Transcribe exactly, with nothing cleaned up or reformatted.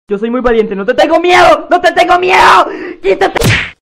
Yo soy muy valiente, no te tengo miedo, no te tengo miedo. ¡Quítate!